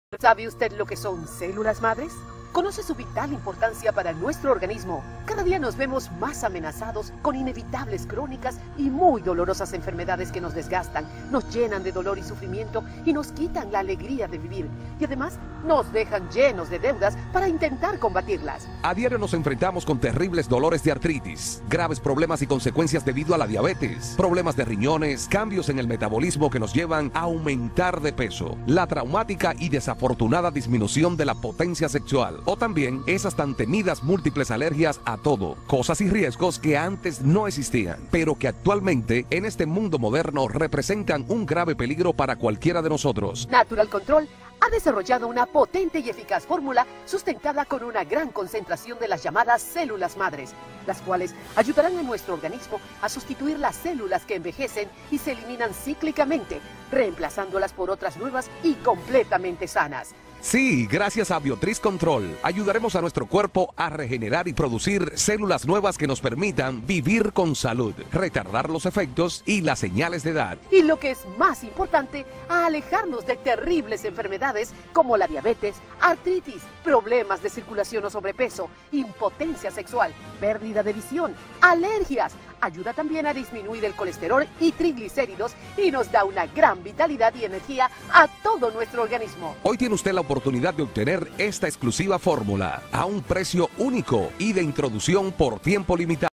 ¿Sabe usted lo que son células madres? ¿Conoce su vital importancia para nuestro organismo? Cada día nos vemos más amenazados con inevitables crónicas y muy dolorosas enfermedades que nos desgastan, nos llenan de dolor y sufrimiento y nos quitan la alegría de vivir. Y además nos dejan llenos de deudas para intentar combatirlas. A diario nos enfrentamos con terribles dolores de artritis, graves problemas y consecuencias debido a la diabetes, problemas de riñones, cambios en el metabolismo que nos llevan a aumentar de peso, la traumática y desafortunada disminución de la potencia sexual, o también esas tan temidas múltiples alergias a todo, cosas y riesgos que antes no existían, pero que actualmente en este mundo moderno representan un grave peligro para cualquiera de nosotros. Natural Control ha desarrollado una potente y eficaz fórmula sustentada con una gran concentración de las llamadas células madres, las cuales ayudarán a nuestro organismo a sustituir las células que envejecen y se eliminan cíclicamente, reemplazándolas por otras nuevas y completamente sanas. Sí, gracias a Biotriz Control, ayudaremos a nuestro cuerpo a regenerar y producir células nuevas que nos permitan vivir con salud, retardar los efectos y las señales de edad. Y lo que es más importante, a alejarnos de terribles enfermedades como la diabetes, artritis, problemas de circulación o sobrepeso, impotencia sexual, pérdida de visión, alergias. Ayuda también a disminuir el colesterol y triglicéridos y nos da una gran vitalidad y energía a todo nuestro organismo. Hoy tiene usted la oportunidad de obtener esta exclusiva fórmula a un precio único y de introducción por tiempo limitado.